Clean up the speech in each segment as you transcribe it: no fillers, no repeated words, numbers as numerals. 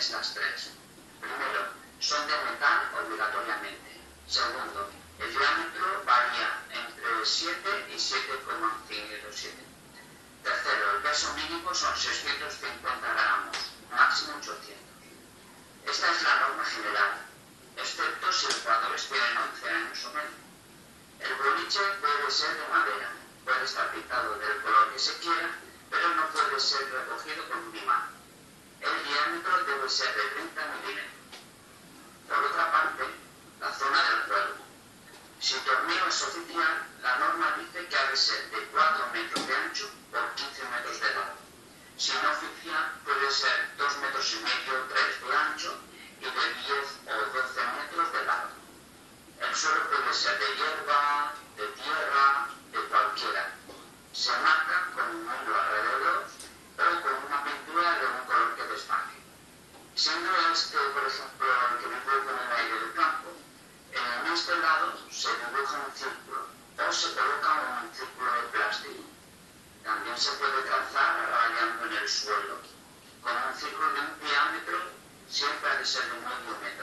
estas tres. Primero, son de metal obligatoriamente. Segundo, el diámetro varía entre 7 y 7,57. Tercero, el peso mínimo son 650 gramos, máximo 800. Esta es la norma general, excepto si los jugadores tienen 11 años o menos. El boliche puede ser de madera, puede estar pintado del color que se quiera, pero no puede ser recogido con un imán. El diámetro debe ser de 30 milímetros. Por otra parte, la zona del juego. Si el torneo es oficial, la norma dice que ha de ser de 4 metros de ancho por 15 metros de largo. Si no oficial, puede ser 2 metros y medio, 3 de ancho y de 10 o 12 metros de largo. El suelo puede ser de hierba, de tierra, de cualquiera. Se marca con un muro alrededor o con una pintura de un color que destaque. Siendo este, por ejemplo, el que dibujo con el aire del campo, en este lado se dibuja un círculo o se coloca un círculo de plástico. También se puede trazar rayando en el suelo, con un círculo de un diámetro siempre ha de ser de medio metro.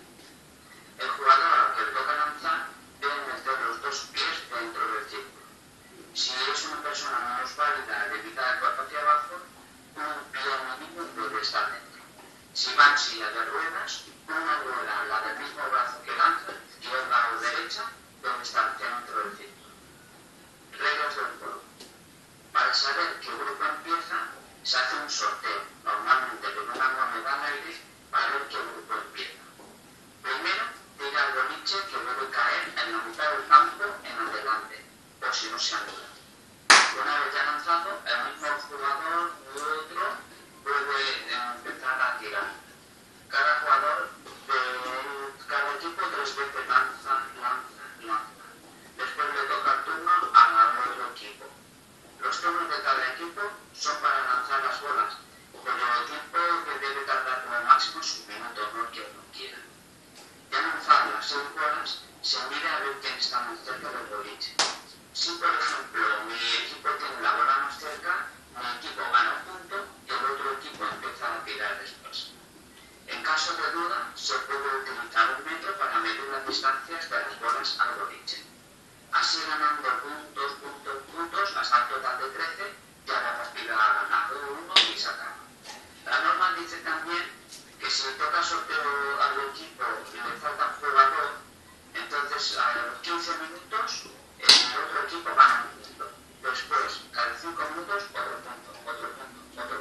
El jugador al que le toca lanzar debe meter los dos pies dentro del círculo. Si es una persona minusválida debido al cuerpo hacia abajo, un pie mínimo debe estar dentro. Si va en silla de ruedas, una rueda, la del mismo brazo que lanza, izquierda o derecha, debe estar dentro del círculo. Reglas del juego. Para saber qué grupo empieza, se hace un sorteo, normalmente con una moneda al aire, para ver qué grupo empieza. Primero, tira el boliche que debe caer en la mitad del campo en adelante, o si no se anula. Una vez ya lanzado, el mismo jugador u otro puede empezar a tirar. Cada jugador de cada equipo 3 veces lanza. Después le toca el turno al otro equipo. Los turnos de cada equipo son para lanzar las bolas, pero el tiempo que debe tardar como máximo es un minuto, no el que uno quiera. Ya lanzar las 6 bolas, se mira a ver quién está más cerca del boliche. Si, por ejemplo, mi equipo tiene la bola más cerca, mi equipo gana un punto y el otro equipo empieza a tirar después. En caso de duda, se puede utilizar un metro para medir las distancias de las bolas al boliche. Así ganando puntos, hasta un total de 13, ya la partida ha ganado uno y se acaba. La norma dice también que si toca sorteo al equipo y le falta un jugador, entonces a los 15 minutos el otro equipo gana un punto. Después, cada 5 minutos, otro punto.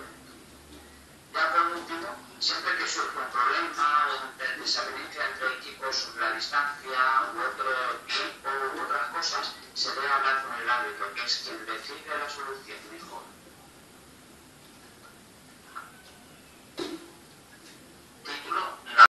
Ya por último, siempre que surge un problema o desavenencia entre equipos sobre la distancia u otro tiempo u otras cosas, se debe hablar con el árbitro, que es quien decide la solución mejor.